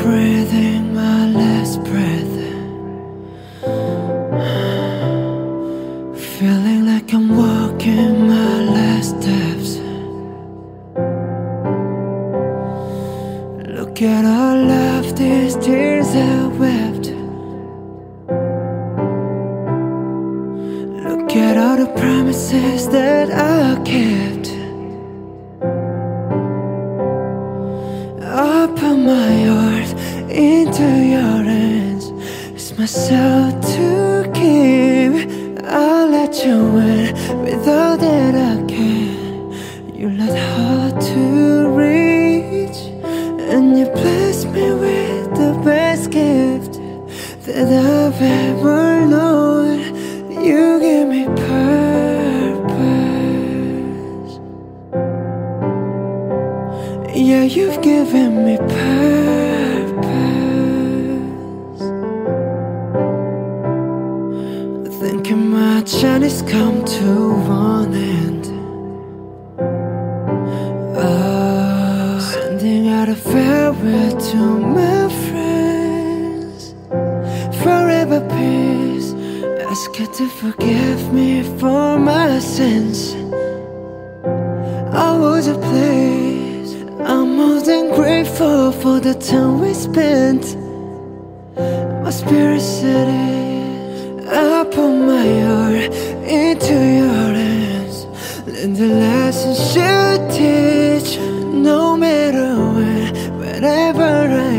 breathing my last breath, feeling like I'm walking my last steps. Look at all of these tears I wept. Look at all the promises that I kept. I put my heart into your hands. It's myself to keep. I'll let you in with all that I can. You're not hard to reach, and you bless me with the best gift that I've ever known. You give me purpose. Yeah, you've given me purpose. Thinking my journey's come to one end. Sending out a farewell to my friends. Forever peace. Ask you to forgive me for my sins. I was a place. I'm more than grateful for the time we spent. My spirit said it. I put my heart into your hands. Learn the lessons you teach. No matter when, wherever I